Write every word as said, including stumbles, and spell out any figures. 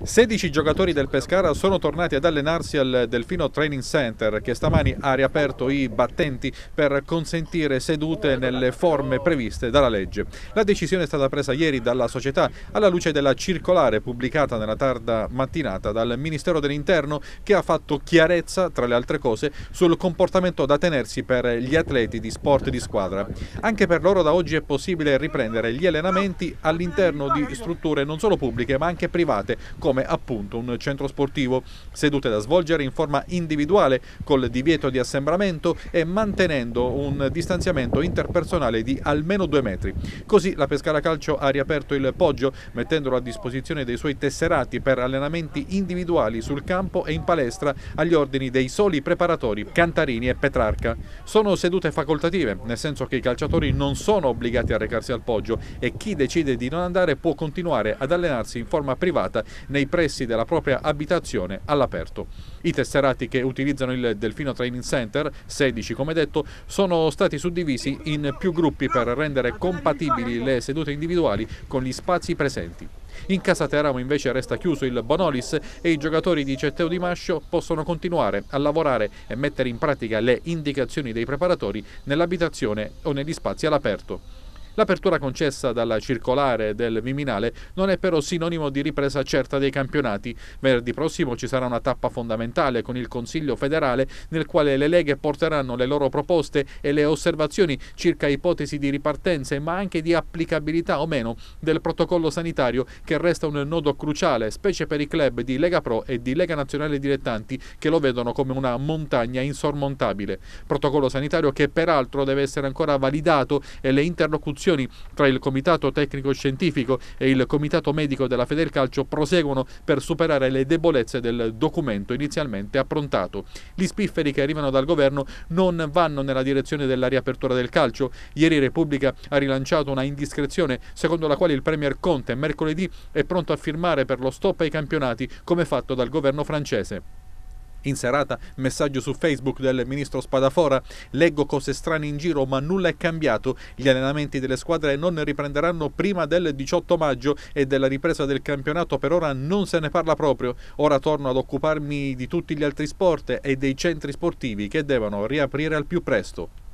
sedici giocatori del Pescara sono tornati ad allenarsi al Delfino Training Center, che stamani ha riaperto i battenti per consentire sedute nelle forme previste dalla legge. La decisione è stata presa ieri dalla società alla luce della circolare pubblicata nella tarda mattinata dal Ministero dell'Interno, che ha fatto chiarezza, tra le altre cose, sul comportamento da tenersi per gli atleti di sport di squadra. Anche per loro da oggi è possibile riprendere gli allenamenti all'interno di strutture non solo pubbliche ma anche private, come appunto un centro sportivo, sedute da svolgere in forma individuale col divieto di assembramento e mantenendo un distanziamento interpersonale di almeno due metri. Così la Pescara Calcio ha riaperto il Poggio, mettendolo a disposizione dei suoi tesserati per allenamenti individuali sul campo e in palestra agli ordini dei soli preparatori Cantarini e Petrarca. Sono sedute facoltative, nel senso che i calciatori non sono obbligati a recarsi al Poggio e chi decide di non andare può continuare ad allenarsi in forma privata nei pressi della propria abitazione all'aperto. I tesserati che utilizzano il Delfino Training Center, sedici come detto, sono stati suddivisi in più gruppi per rendere compatibili le sedute individuali con gli spazi presenti. In casa Teramo invece resta chiuso il Bonolis e i giocatori di Cetteo di Mascio possono continuare a lavorare e mettere in pratica le indicazioni dei preparatori nell'abitazione o negli spazi all'aperto. L'apertura concessa dalla circolare del Viminale non è però sinonimo di ripresa certa dei campionati. Venerdì prossimo ci sarà una tappa fondamentale con il Consiglio federale, nel quale le leghe porteranno le loro proposte e le osservazioni circa ipotesi di ripartenze, ma anche di applicabilità o meno del protocollo sanitario, che resta un nodo cruciale, specie per i club di Lega Pro e di Lega Nazionale Dilettanti, che lo vedono come una montagna insormontabile. Protocollo sanitario che peraltro deve essere ancora validato e le interlocuzioni tra il Comitato Tecnico Scientifico e il Comitato Medico della Federcalcio proseguono per superare le debolezze del documento inizialmente approntato. Gli spifferi che arrivano dal governo non vanno nella direzione della riapertura del calcio. Ieri Repubblica ha rilanciato una indiscrezione secondo la quale il Premier Conte mercoledì è pronto a firmare per lo stop ai campionati, come fatto dal governo francese. In serata, messaggio su Facebook del ministro Spadafora: leggo cose strane in giro ma nulla è cambiato, gli allenamenti delle squadre non riprenderanno prima del diciotto maggio e della ripresa del campionato per ora non se ne parla proprio, ora torno ad occuparmi di tutti gli altri sport e dei centri sportivi che devono riaprire al più presto.